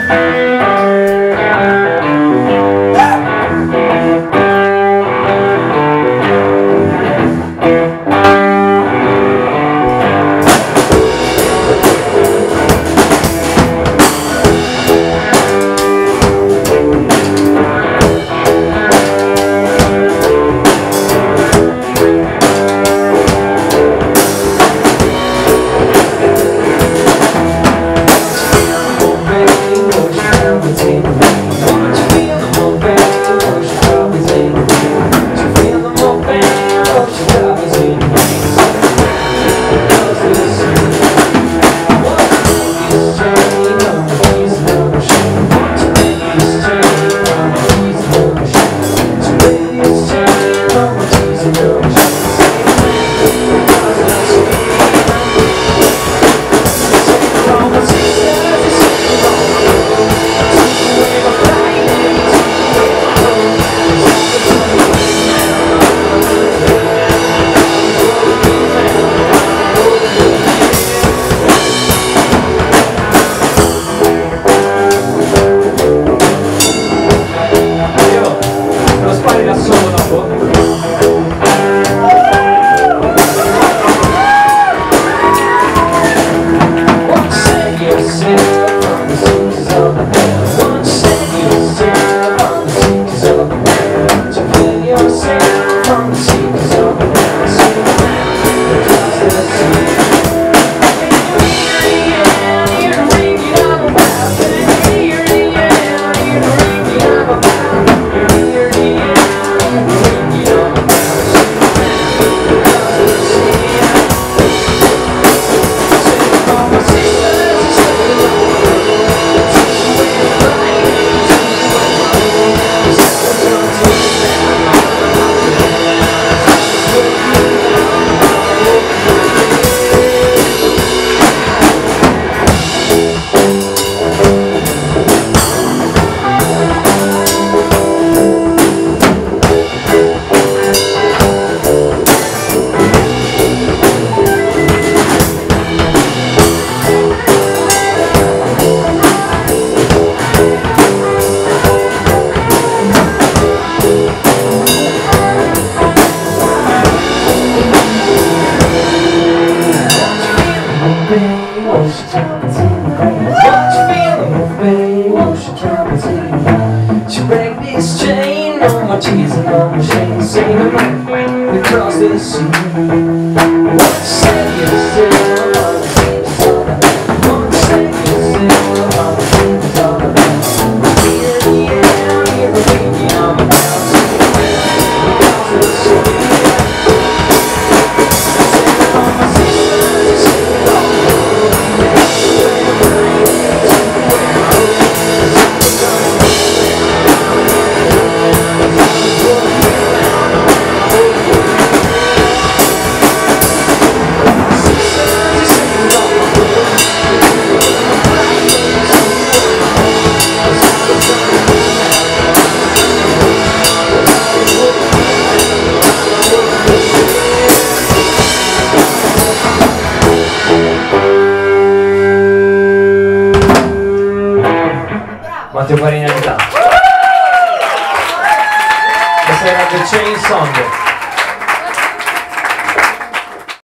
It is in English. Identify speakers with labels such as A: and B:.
A: Teasing on the chain, singing right across the sea. What say you say? What say you say? It's all about here in the air, here in the arm across the sea. Singing on my sisters, singing on the road. Matteo Farinalità. Questa era The Chain Song.